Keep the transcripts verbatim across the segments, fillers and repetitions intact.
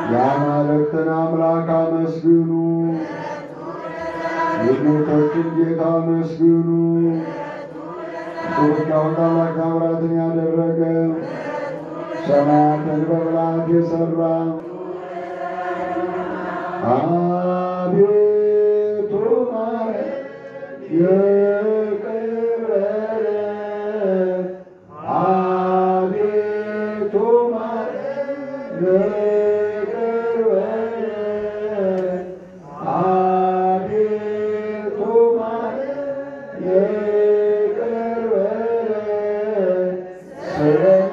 የአማልክትን አምላክ አመስግኑ፣ የጌቶችን ጌታ አመስግኑ። ብቻውን ታላቅ ታምራትን ያደረገ ሰማያትን በብልሃት የሠራ አቤቱ ማረን ይቅር በለን። አቤቱ ማረን ይቅር በለን። አቤቱ ማረን ይቅር በለን። ስለኛ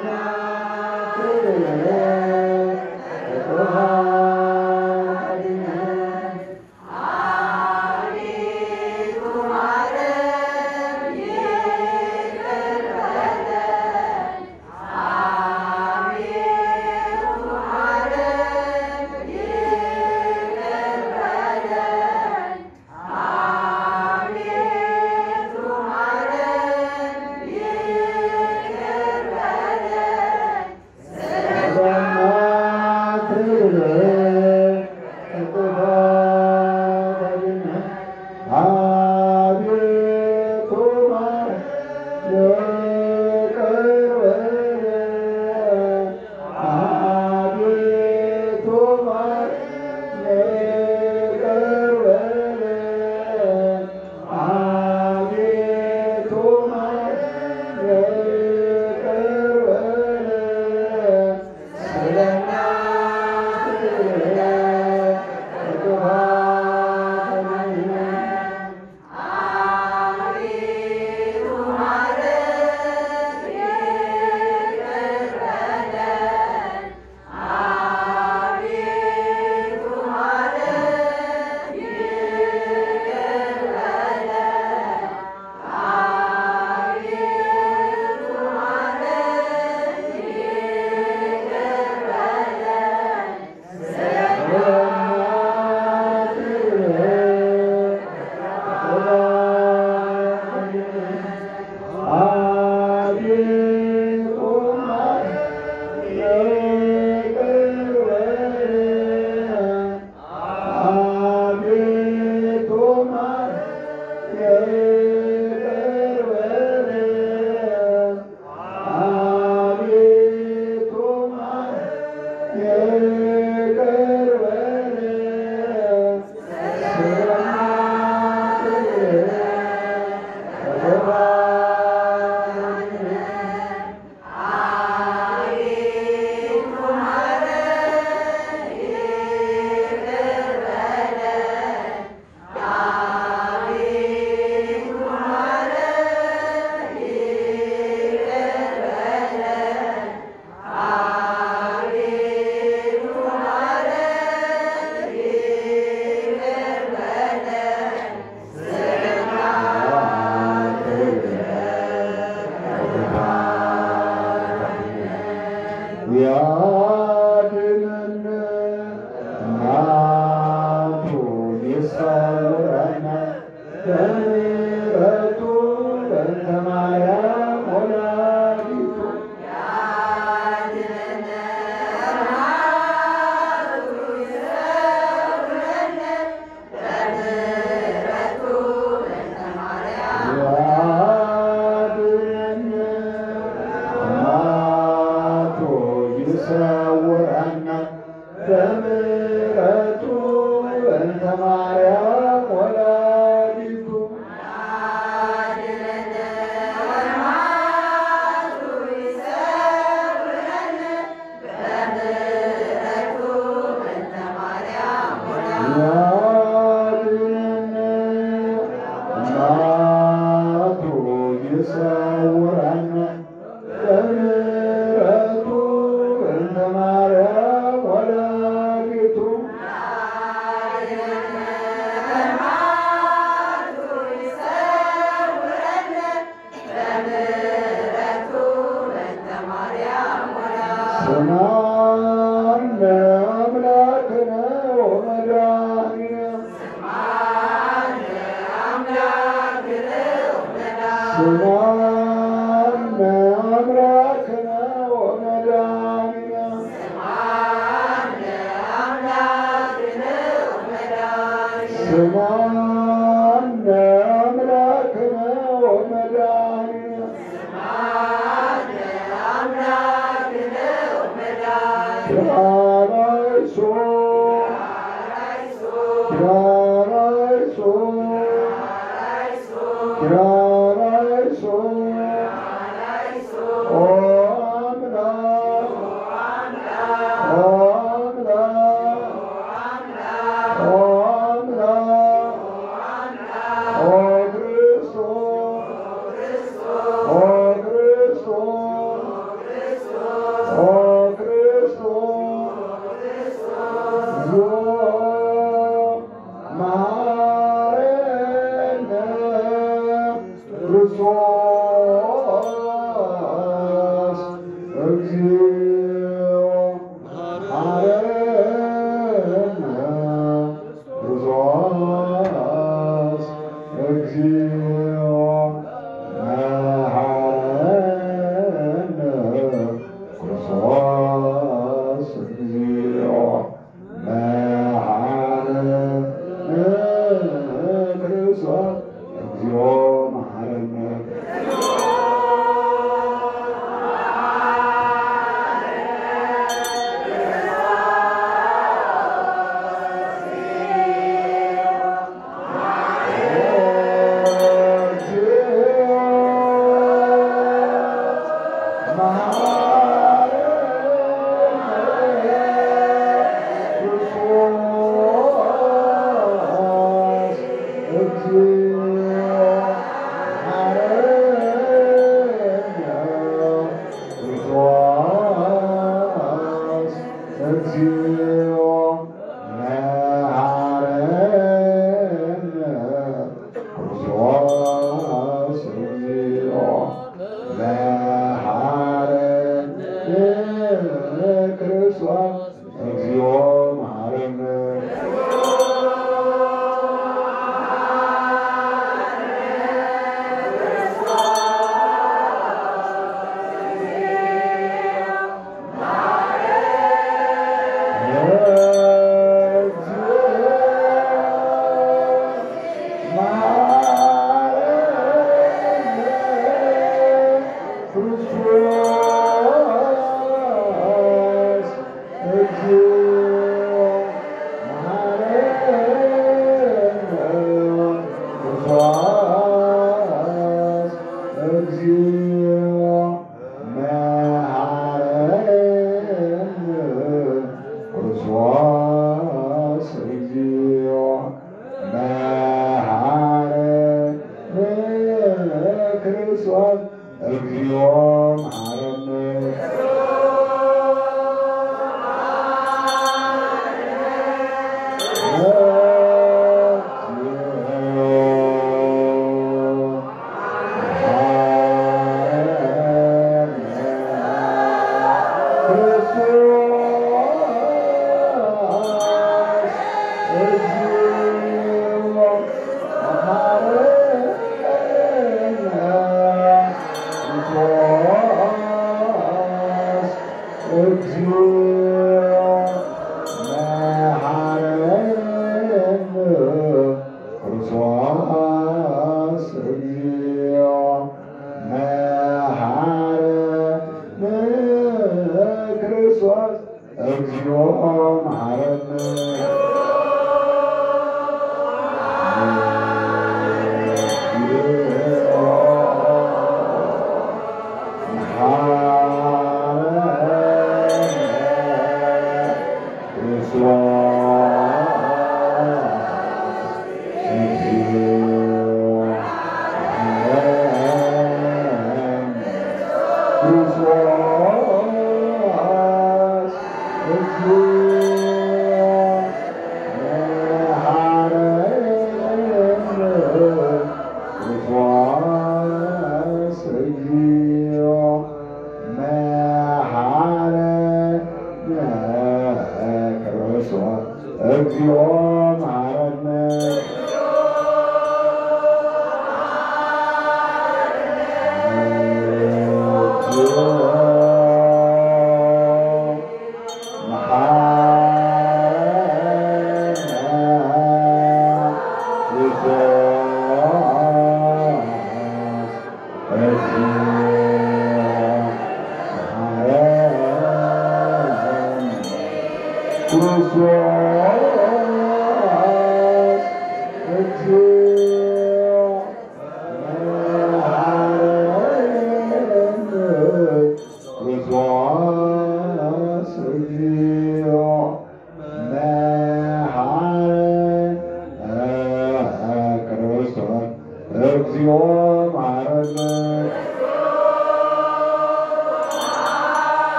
Amen.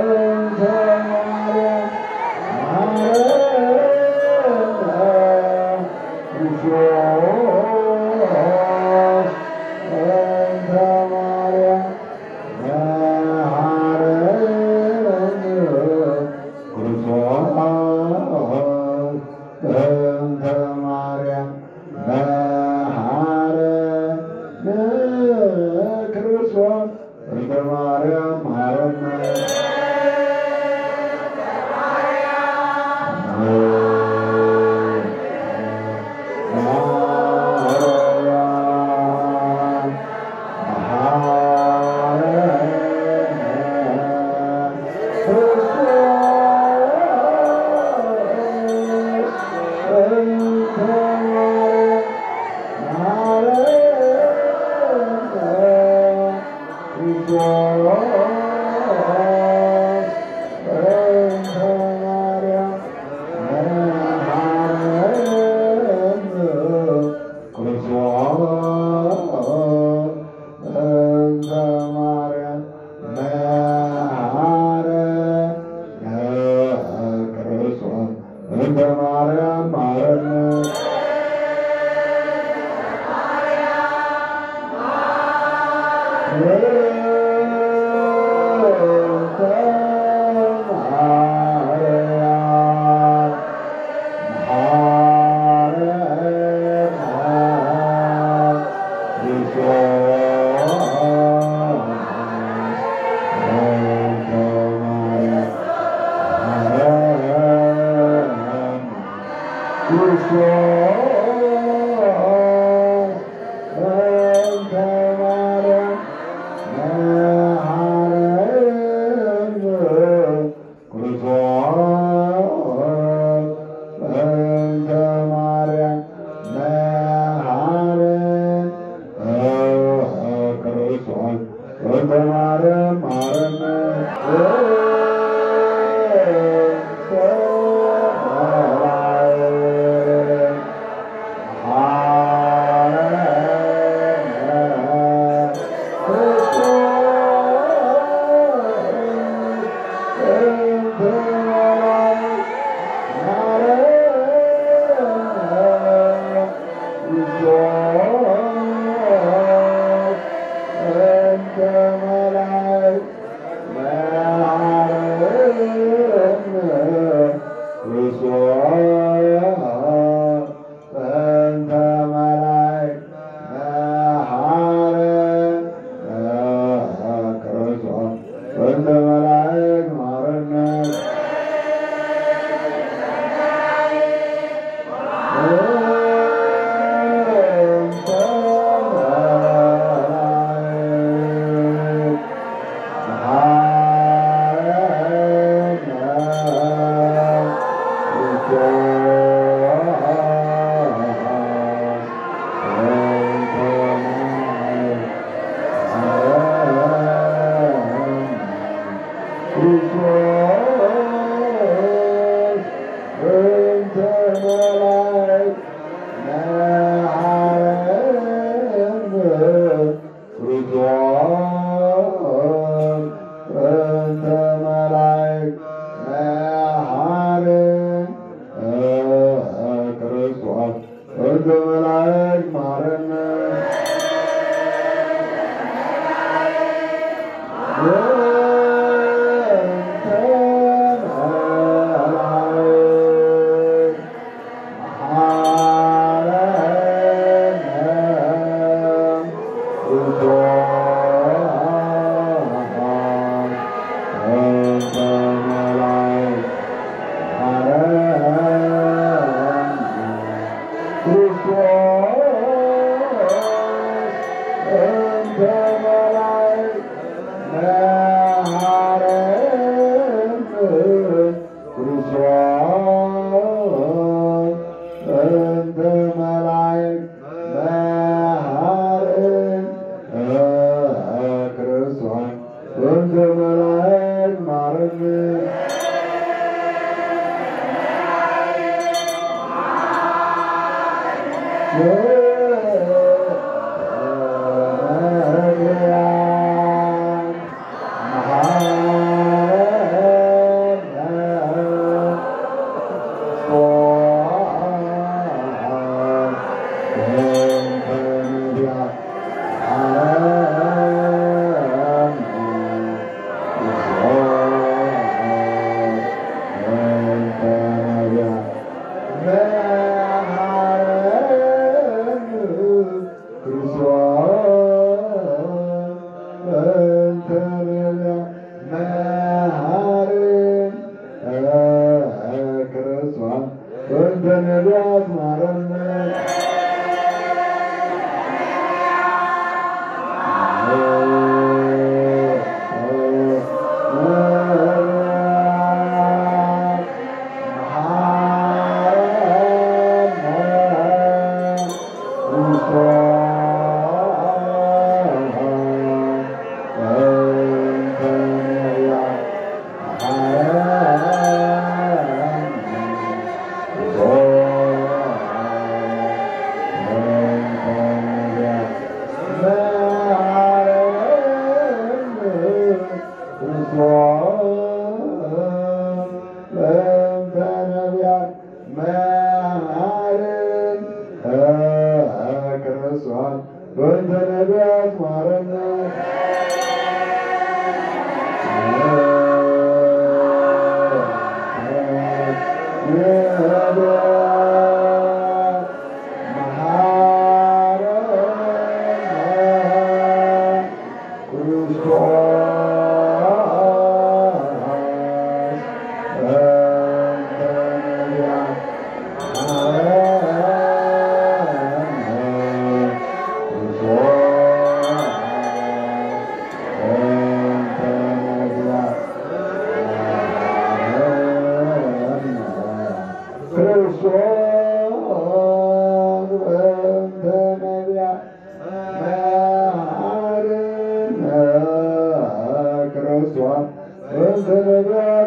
Yeah.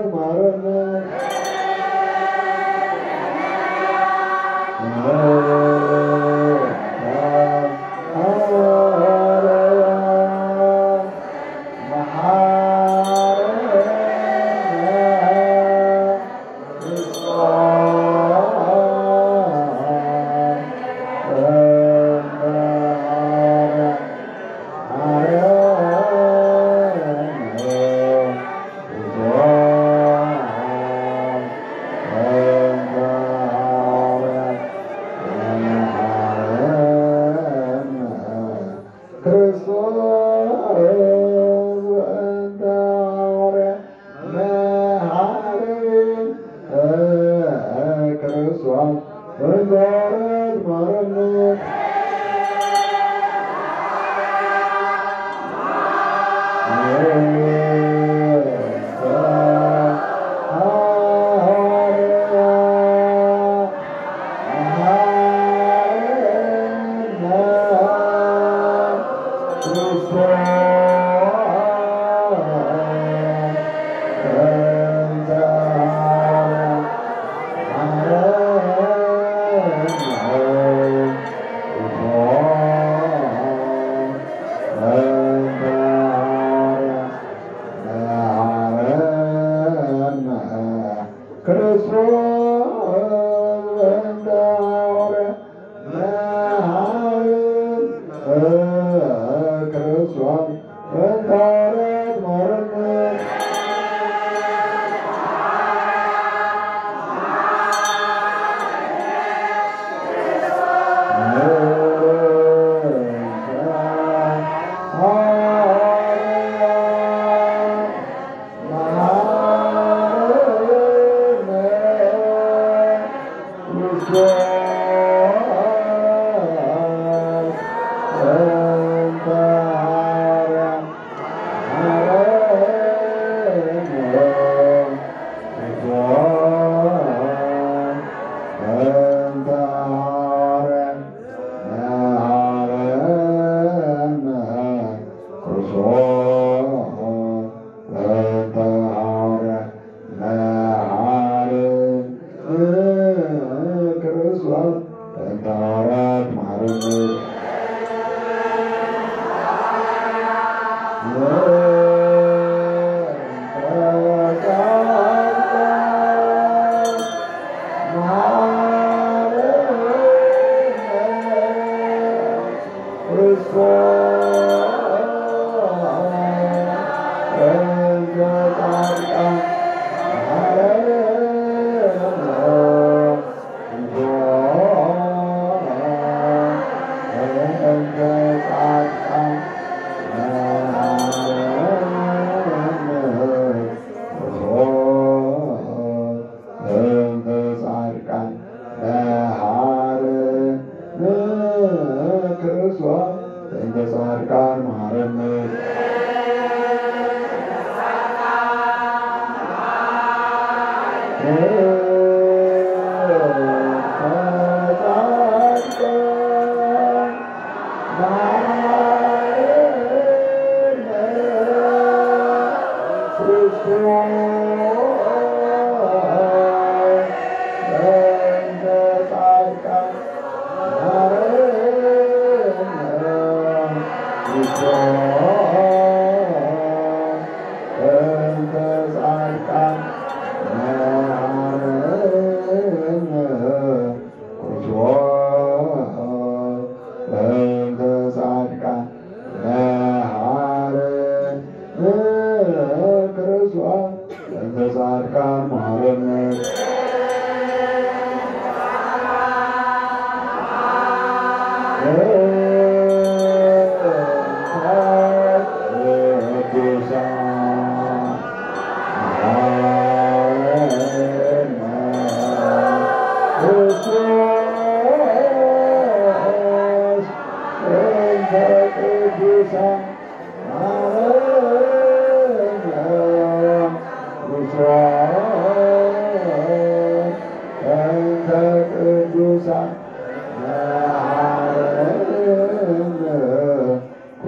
ማረነ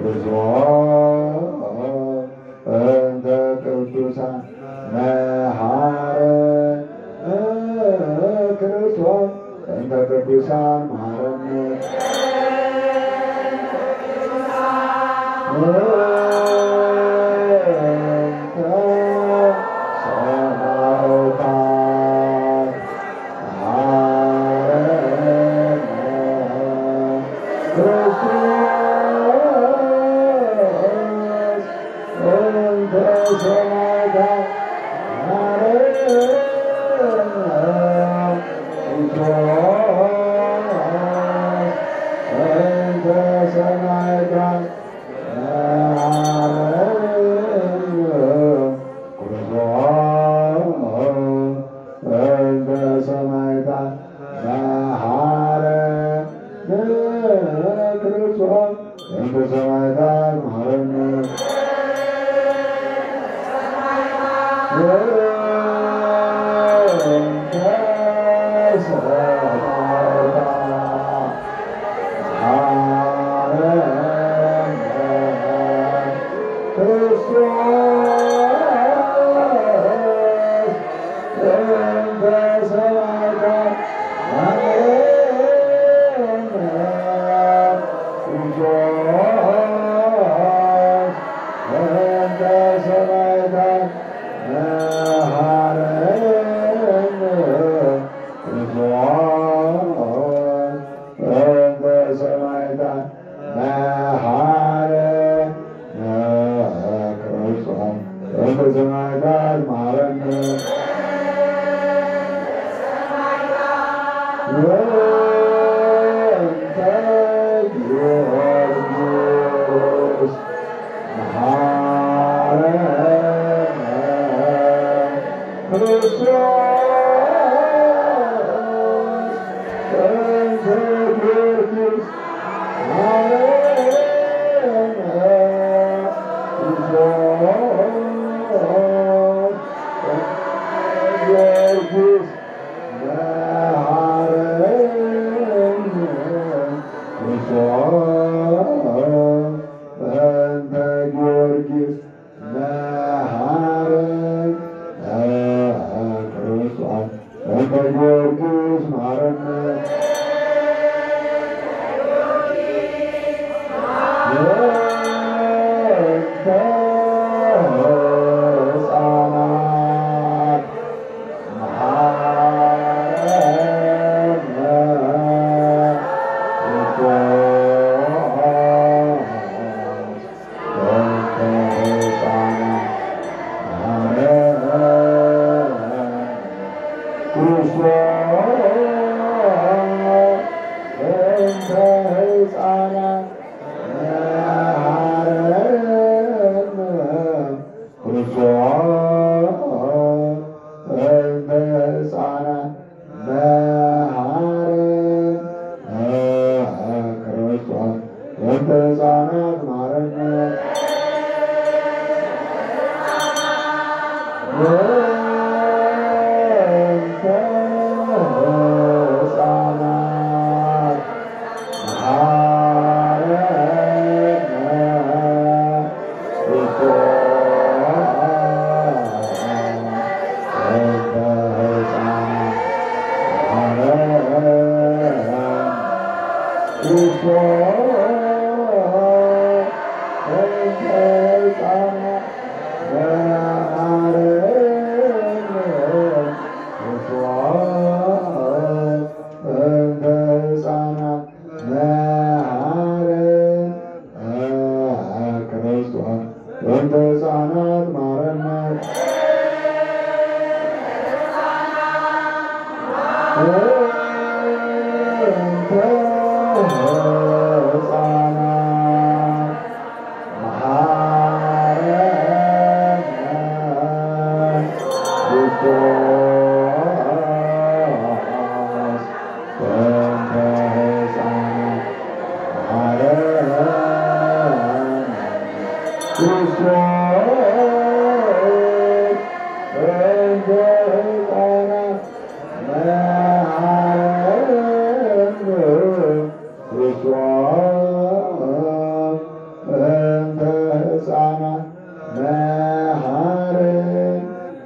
ቅዱሳን ቅዱሳን ማረን።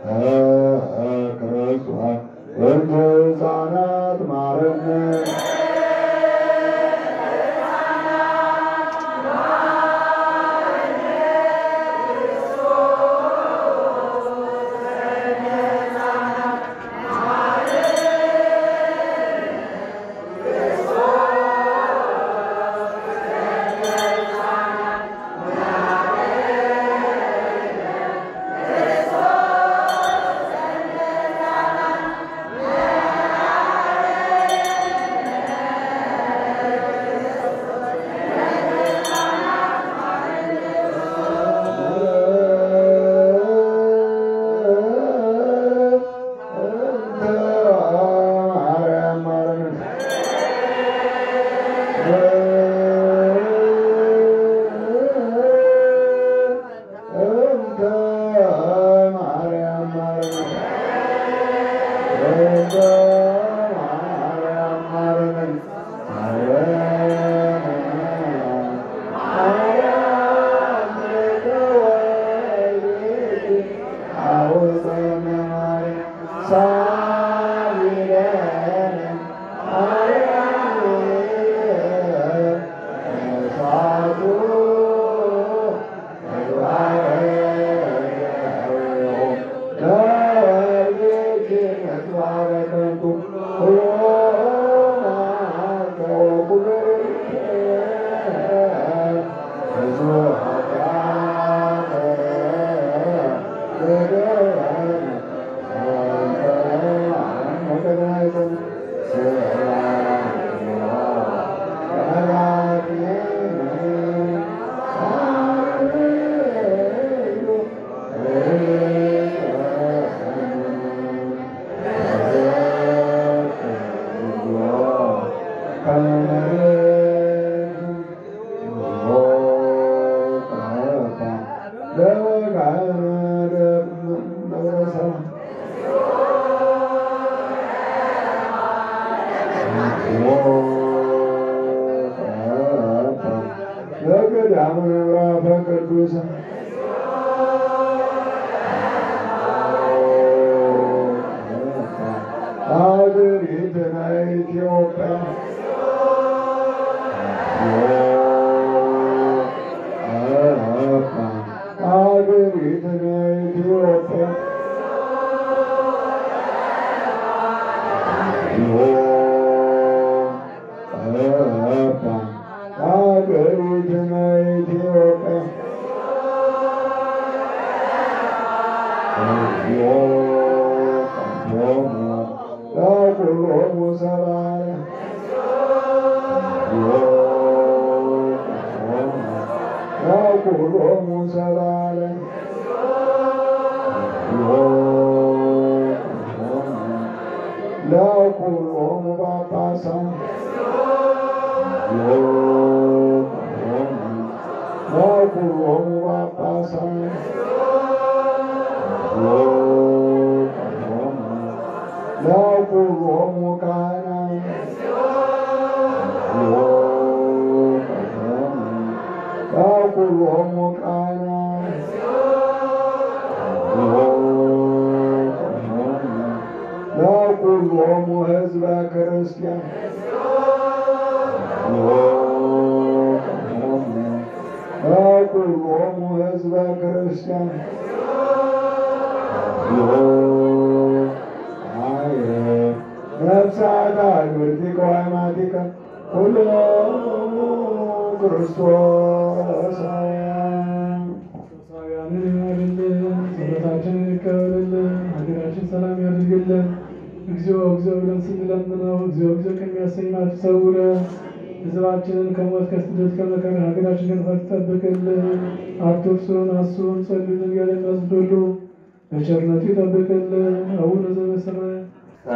ወንድ ሕፃናት ማረን ሕዝባችንን ከሞት ከስደት ከመከራ ሀገራችንን ጠብቅልን። አትርሱን፣ አስቡን፣ ጸልዩን እያልን ሕዝብ ሁሉ በቸርነቱ ይጠብቅልን። አቡነ ዘበሰማያት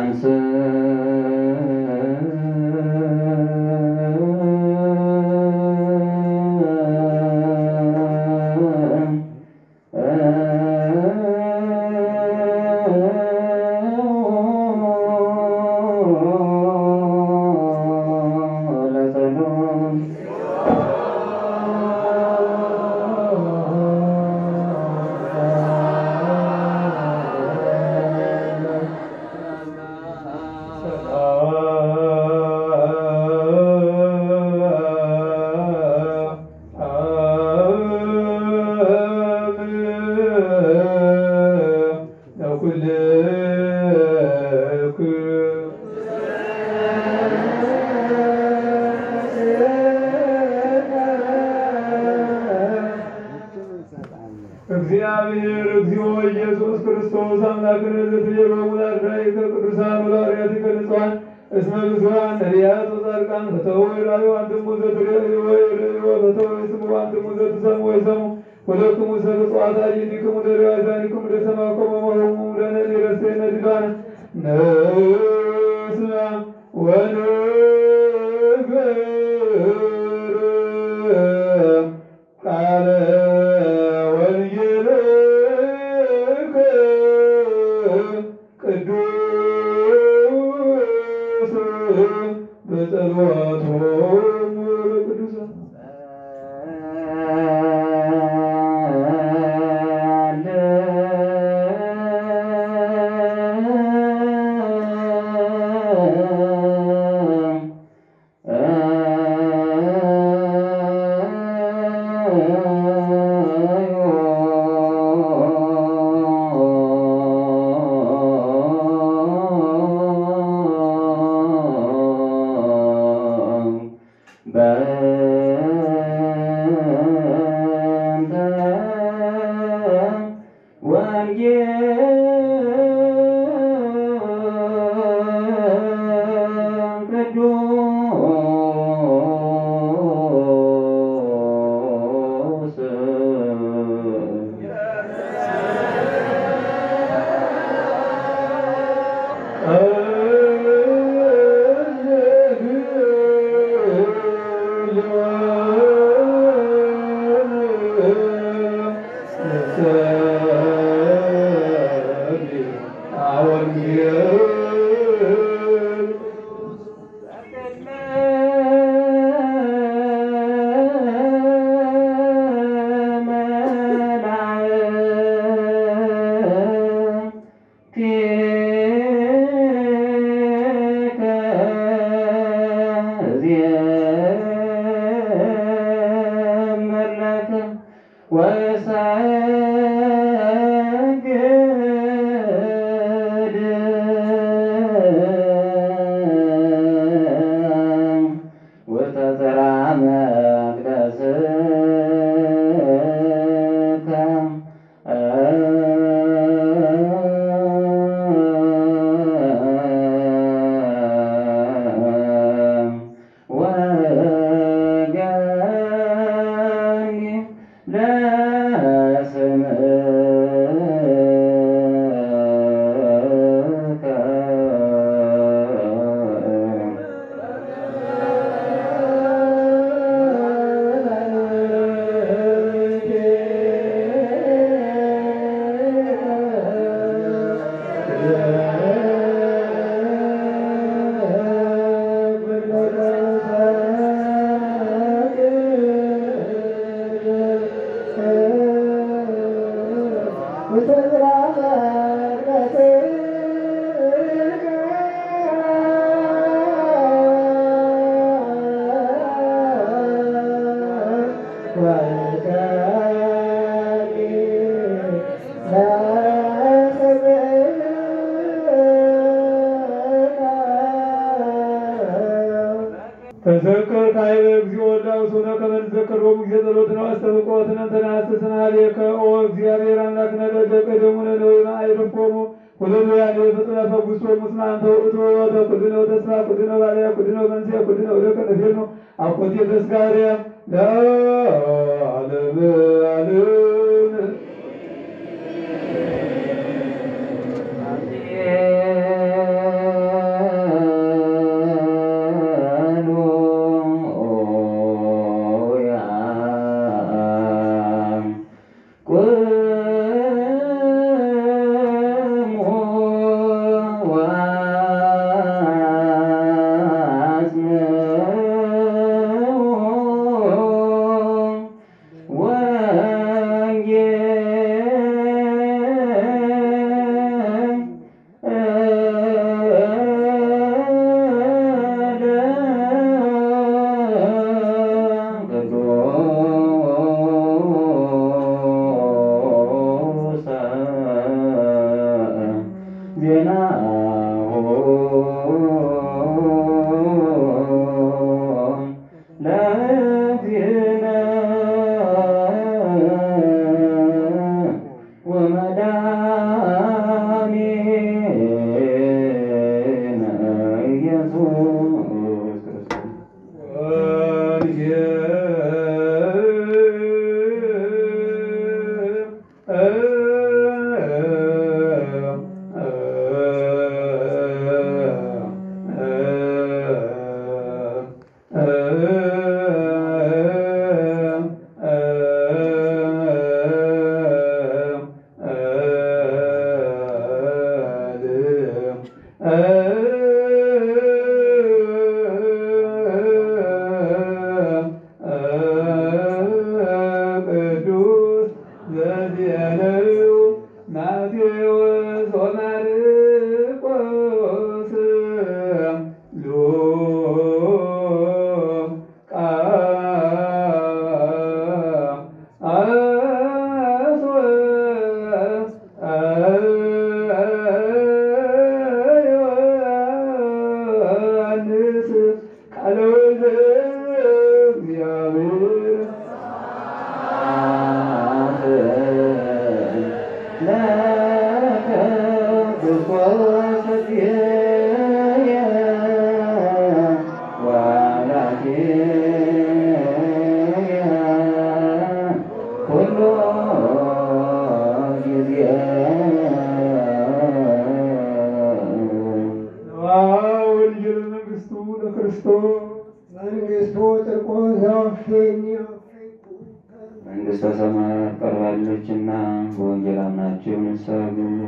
እግዚአብሔር እግዚኦ ኢየሱስ ክርስቶስ አምላክነ ዘትቤሎሙ ለአርዳኢከ ቅዱሳን ወለሐዋርያቲከ ንጹሐን እስመ ብዙኃን ነቢያት ወጻድቃን ፈተው ይራዩ አንትሙ ዘትሬዩ ወይሬዩ ፈተው ይስምዑ አንትሙ ዘትሰምዑ ወይሰምዑ ወለክሙ ሰብእ ጽዋዕት አዕይንቲክሙ ደሪው አዛኒክሙ ለሰማዕክሙ ወሞሙ ለነድ ረሴነ ድባነ ንስማ ወንግበር ቃለ ቅዱስ በጸሎቶሙ ለቅዱሳን ተዘከር ካይበ እግዚኦ ዳውሶነ ከመንዘከሮም ጊዜ ጸሎትነ አስተብቆትነ ተናስተስና ሌከ ኦ እግዚአብሔር አምላክነ ለደቀ ደሙነ ለወይማ አይርፎሙ ሁለሉ ያለ ፍጡነ ፈጉሶ ሙስማን ተውእቶ ወተኩልነ ወተስፋ ኩልነ ባልያ ኩልነ መንስያ ኩልነ ወደቀ ነፌኑ አኮቴ ተስጋሪያ ለዓለም ዓለም መንግሥተ ሰማያት ቀርባለችና በወንጌል አምናችሁ ንስሐ ግቡ።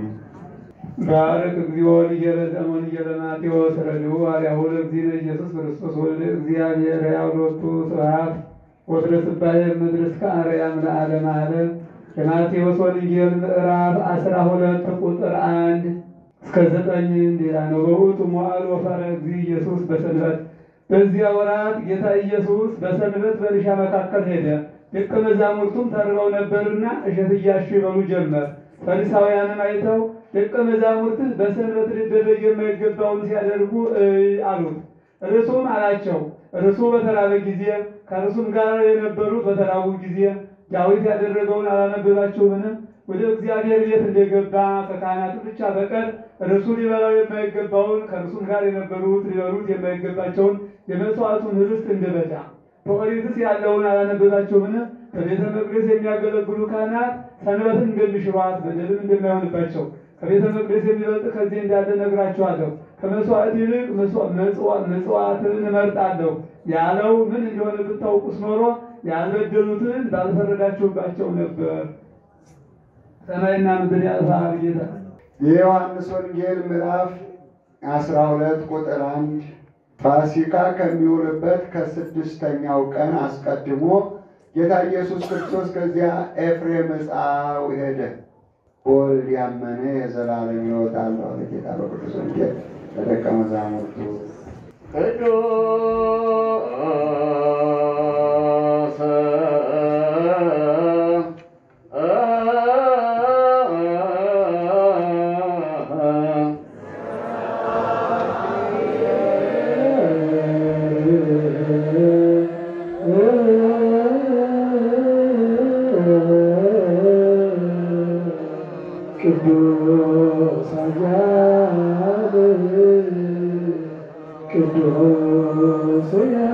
ባርክ እግዚኦ ልየለዘ ወንጌለ ማቴዎስ ረድኡ አርያሁ ለእግዚእነ ኢየሱስ ክርስቶስ ወልደ እግዚአብሔር ሕያው ሎቱ ስብሐት ወትረ ስባሄ ምድር እስከ አርያም ለዓለመ ዓለም። የማቴዎስ ወንጌል ምዕራፍ አስራ ሁለት ቁጥር አንድ እስከ ዘጠኝ እንዲህ ነው። በውእቱ መዋዕል ወፈረ እግዚእ ኢየሱስ በሰንበት። በዚያ ወራት ጌታ ኢየሱስ በሰንበት በእርሻ መካከል ሄደ። ደቀ መዛሙርቱም ተርበው ነበርና እሸት እያሹ ይበሉ ጀመር። ፈሪሳውያንም አይተው ደቀ መዛሙርትህ በሰንበት ሊደረግ የማይገባውን ሲያደርጉ አሉት። እርሱም አላቸው፣ እርሱ በተራበ ጊዜ ከእርሱም ጋር የነበሩት በተራቡ ጊዜ ዳዊት ያደረገውን አላነበባችሁምን? ወደ እግዚአብሔር ቤት እንደገባ ከካህናቱ ብቻ በቀር እርሱ ሊበላው የማይገባውን ከእርሱም ጋር የነበሩት ሊበሉት የማይገባቸውን የመሥዋዕቱን ኅብስት እንደበላ። በኦሪትስ ያለውን አላነበባችሁምን? በቤተ መቅደስ የሚያገለግሉ ካህናት ሰንበትን እንደሚሽሯት በደልም እንደማይሆንባቸው ከቤተ መቅደስ የሚበልጥ ከዚህ እንዳለ ነግራችኋለሁ። ከመሥዋዕት ይልቅ መሥዋዕትን እመርጣለሁ ያለው ምን እንደሆነ ብታውቁስ ኖሮ ያልበደሉትን ባልፈረዳችሁባቸው ነበር። ሰማይና ምድር ያልፋል ጌታ። የዮሐንስ ወንጌል ምዕራፍ አስራ ሁለት ቁጥር አንድ ፋሲካ ከሚውልበት ከስድስተኛው ቀን አስቀድሞ ጌታ ኢየሱስ ክርስቶስ ከዚያ ኤፍሬም ዕፃው ሄደ። በወልድ ያመነ የዘላለም ሕይወት አለው አለ ጌታ በቅዱስ ወንጌል ለደቀ መዛሙርቱ። ቅዱስ አያሌ ቅዱስ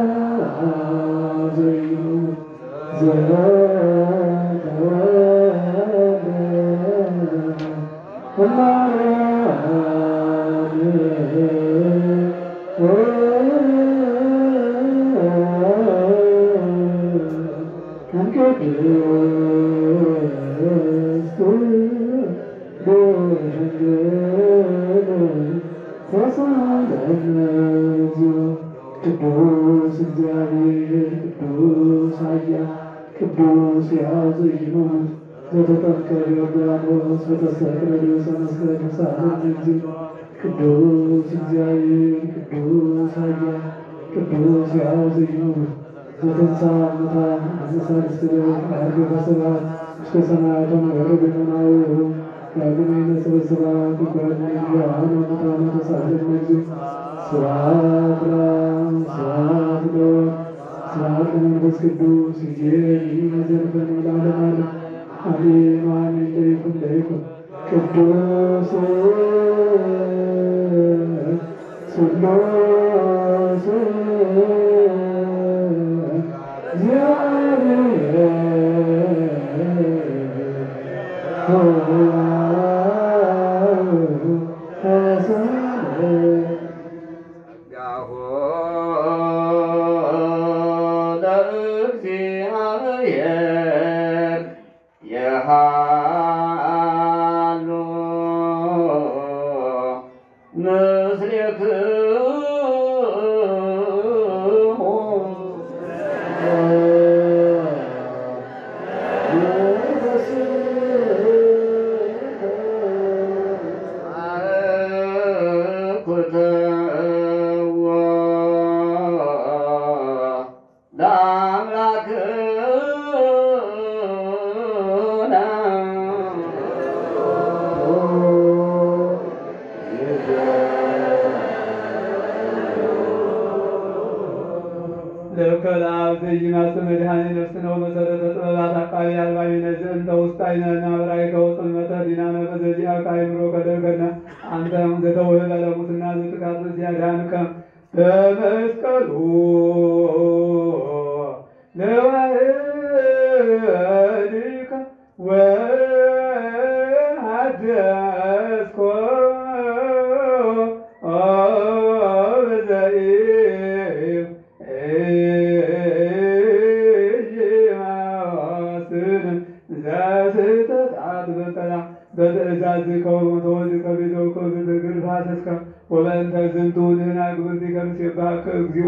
ያዘዩ ቅዱስ እግዚአብሔር ቅዱስ ኃያል ቅዱስ ያዘይኑ ዘተጠምቀ ዮርዳኖስ በተሰቅለ ርእሰ መስቀል ተሳለን እግዚእ ቅዱስ እግዚአብሔር ቅዱስ ኃያል ቅዱስ ያዘይኑ ዘተንሥአ እሙታን በሠላሳ አርገ በስብሐት እስከ ሰማያት ወረደ መናብሩ ዳግም ይመጽእ በስብሐት ይጓድን ሙታነ ተሳለን እግዚእ ስብሐት ለአብ ስብሐት ለወልድ ስብሐት ለመንፈስ ቅዱስ ይእዜሰ ወዘልፈነ ለዓለመ ዓለም አሜን አሜን። ለይኩን ለይኩን ቅዱስ ሥሉስ ዘይማስ መድኃኔ ነፍስ ነው መሰረተ ጥበባት አቃቢ አልባቢ ነዝህ እንተ ውስጥ አይነና በራይ ከውጽልመተ ዲናነ በዘዚያ ካይምሮ ከደርገና አንተም ዘተውህበ ለሙስና ዘጥቃት ሲያዳንከ በመስቀሉ ለዋህድከ ወአደስኮ በዘኢብ እጅማስን ዘስተጣት በጠላ በትእዛዝከ ወበመተወልድከ ቤተወከ ዘተግር ፋሰስከ ወበእንተ ዝንቱ ንሕና ግብርቲከ ንሴብሐከ እግዚኦ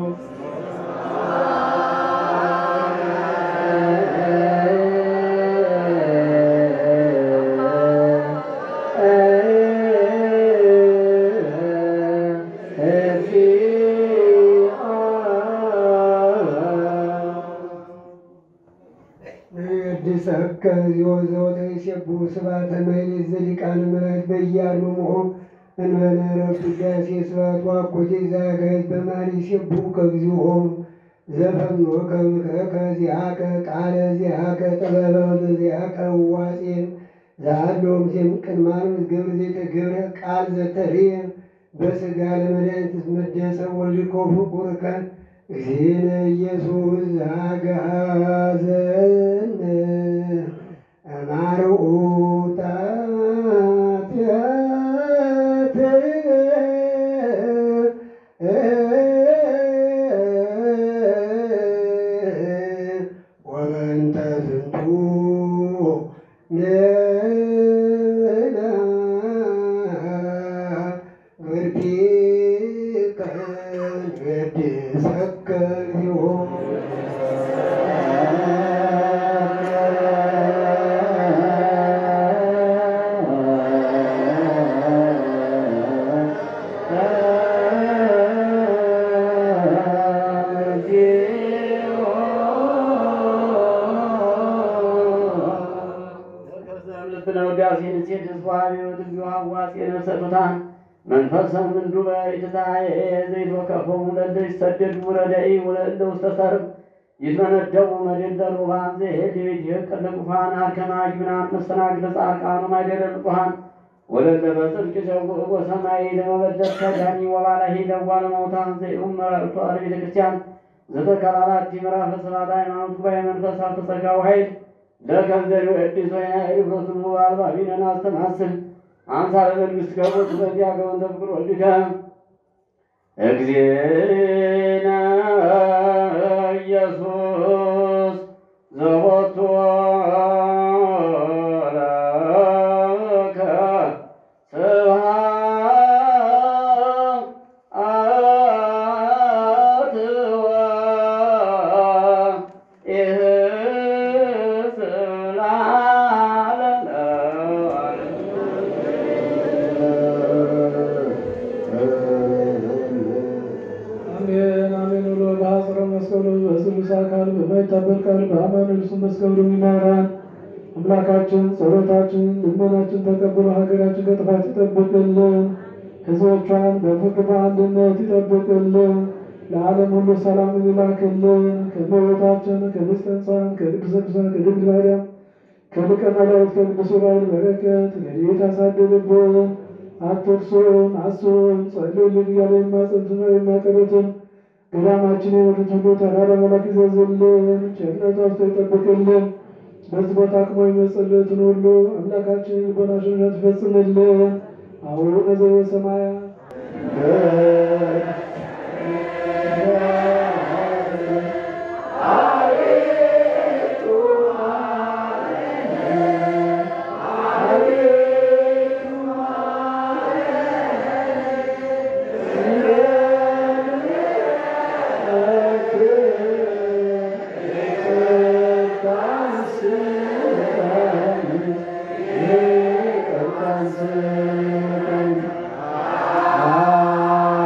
ዘወተይሴብሑ ስብሐተ ማኅሌት ዘሊቃነ መላእክት በየአርምሞሙ እንበለ ዕረፍቱ ውዳሴ ስብሐት ወአኮቴ ዘአጋዕዝተ በማኅሌት ይሴብሑከ እግዚኦ ዘፈኖከ ምክረከ ዚአከ ቃለ ዚአከ ጥበበ በዚአከ ዋጼ ዘአሎም ቅድመ ዓለም ግብር ዘይተገብረ ቃል ዘተርየ በሥጋ ለመድኃኒት መደሰብ ወልድከ ፍቁርከ እግዚእነ ኢየሱስ ዘአግዓዘነ አማርዑታት ወበእንተ ዝንቱ ንሕና ግብርቲከ ንወድሰከ እግዚኦ መንፈሰም እንዱበ ኢትታየ ዘይትወከፎሙ ለእለ ይሰደዱ ረዳኢ ወለእለ ውስተ ሰርብ ይትመነደቡ መድኅተ ሩባን ዘሄድ ይትየቀል ለቁፋን አርከማ ይብናን መስተናግደ ጻድቃን ማይደረ ንጹሐን ወለእለ በጽድቅ ይሠውዑ ወሰማይ ለመበለት ከዳኒ ወባላሂ ለዋለ መውታን ዘይኡም መራርቱ አለ ቤተ ክርስቲያን ዘተከላላቲ ምዕራፈ ስብሐተ ሃይማኖት ጉባኤ መንፈሳት ተጸጋው ኃይል ለከንዘሪ ወእዲስ ወይናኤል ፍሮስሙ አልባቢነን አስተማስል አንሳረ መንግሥት ከቦት በዚያ ገወንተ ፍቅር ወልድከ እግዚእነ ኢየሱስ ዘቦቱ ለከ ስብሐት ወኢሕሳን አሜን አሜን ብሎ በአጽረ መስቀሉ በስሉስ አካል በማይታበል ቃል በአማን እርሱን መስቀሉ ይማራን። አምላካችን ጸሎታችን ልመናችን ተቀብሎ ሀገራችን ከጥፋት ይጠብቅልን፣ ሕዝቦቿን በፍቅር በአንድነት ይጠብቅልን፣ ለዓለም ሁሉ ሰላምን ይላክልን። ከእመቤታችን ከንጽሕተ ንጹሐን ከቅድስተ ቅዱሳን ከድንግል ማርያም ከሊቀ መላእክት ከቅዱስ ዑራኤል በረከት ረድኤት ያሳድርብን። አትርሱን አስቡን ጸልዩልን እያለ የማጸኑትን የሚያቀርቡትን ገዳማችን የወዱት ሁሉ ተራራ መላክ ይዘዝልን፣ ቸርነቱ አብዝቶ ይጠብቅልን። በዚህ ቦታ አቅሞ የሚጸልዩትን ሁሉ አምላካችን ልቦናችንን ይፈጽምልን። አቡነ ዘበሰማያት Ah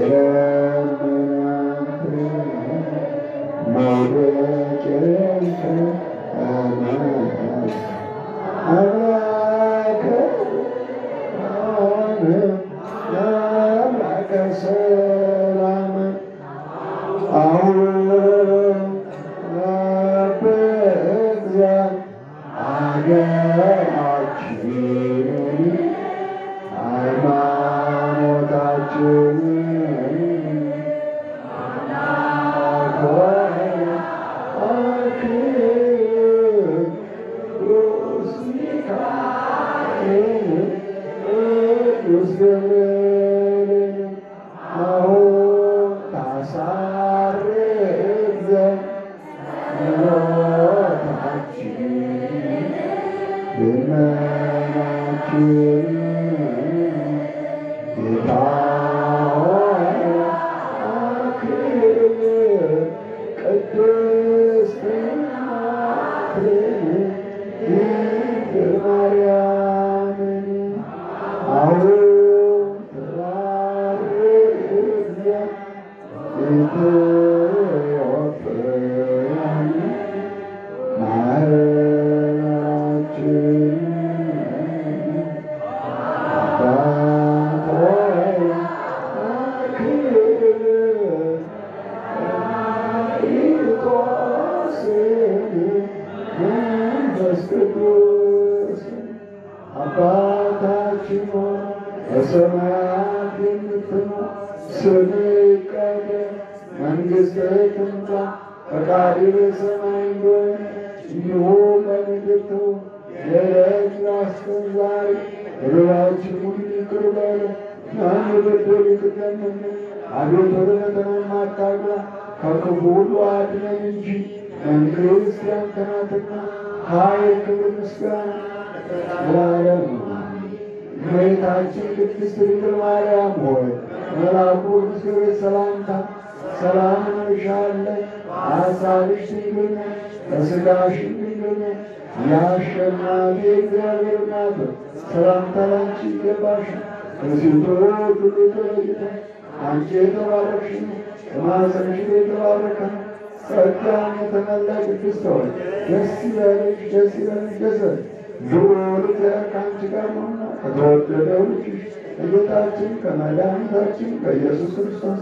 ከመድኃኒታችን ከኢየሱስ ክርስቶስ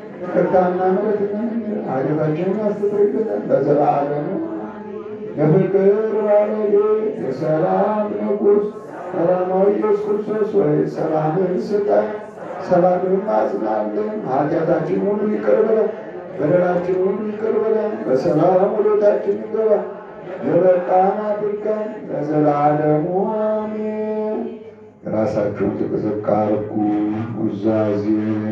ይቅርታና ምሕረትን ኃጢአታችንን ያስተሰርይልን ለዘላለሙ። የፍቅር ባለቤት የሰላም ንጉሥ ሰላማዊ ኢየሱስ ክርስቶስ ወይ ሰላምን ስጠን፣ ሰላምን አጽናልን። ኃጢአታችን ሁሉ ይቅር በለን፣ በደላችን ሁሉ ይቅር በለን፣ በሰላም ወደ ቤታችን እንገባ የበቃን አድርገን ለዘላለሙ አሜን። ራሳችሁን ዝቅ አድርጉ። ኑዛዜ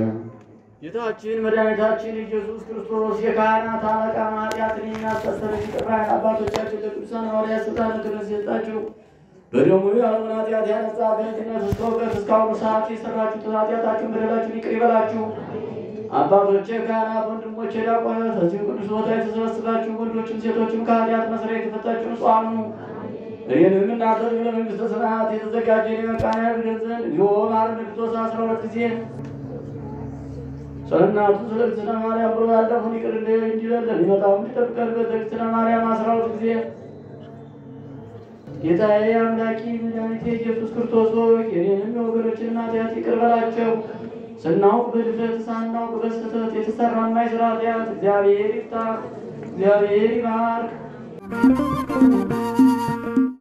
ጌታችን መድኃኒታችን ኢየሱስ ክርስቶስ የካህናት አለቃ ኃጢአትን የሚያስተሰርይ ይቅር ባይ አባቶቻችን ለቅዱሳን ሐዋርያት ሥልጣነ ክህነት የሰጣችሁ በደሙ የዓለምን ኃጢአት ያነጻ ከልጅነት እስከ እውቀት እስካሁኑ ሰዓት የሠራችሁትን ኃጢአታችሁን በደላችሁን ይቅር ይበላችሁ። አባቶቼ ካህናት፣ ወንድሞቼ ዲያቆናት፣ በዚህ ቅዱስ ቦታ የተሰበሰባችሁ ወንዶችም ሴቶችም ከኃጢአት መሥሪያ የተፈታችሁ ንጹሐን ሁኑ። እኔንም እናንተን ለመንግሥተ ሰማያት የተዘጋጀ የመቃን ያድርገን ዘንድ እግዚኦ መሐረነ ክርስቶስ አስራ ሁለት ጊዜ ስለእናቱ ስለ እግዝእትነ ማርያም ብሎ ያለፉን ይቅር እንዲለን ለሚመጣው እንዲጠብቀን በእግዝእትነ ማርያም አስራ ሁለት ጊዜ ጌታዬ አምላኬ መድኃኒቴ ኢየሱስ ክርስቶስ ሆይ የእኔንም የወገኖችንን ኃጢአት ይቅር በላቸው። ስናውቅ በድፍረት ሳናውቅ በስህተት የተሰራ የማይሰራ ኃጢአት እግዚአብሔር ይፍታ፣ እግዚአብሔር ይባርክ።